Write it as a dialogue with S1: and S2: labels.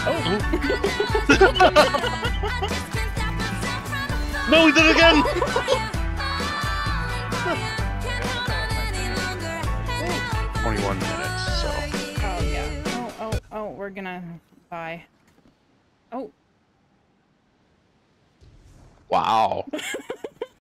S1: No, he did it again! 21 minutes, so.
S2: Oh, yeah. Oh, we're gonna die. Oh.
S1: Wow.